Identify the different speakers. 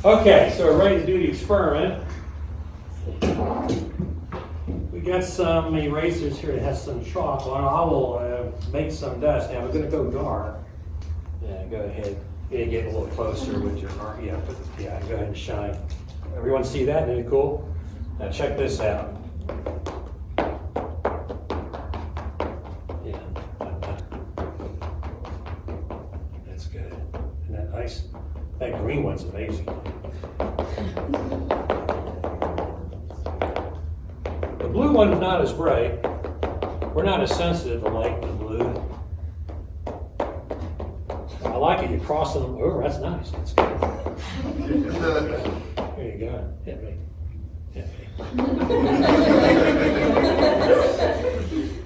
Speaker 1: Okay, so we're ready to do the experiment. We got some erasers here that has some chalk on. I will make some dust. Now we're going to go dark. Yeah, go ahead. You get a little closer with your arm. Yeah, go ahead and shine. Everyone see that? Isn't it cool? Now check this out. Yeah, that's good. Isn't that nice? That green one's amazing. The blue one's not as bright. We're not as sensitive to light in the blue. I like it. You're crossing them over. That's nice. That's good. There you go. Hit me. Hit me.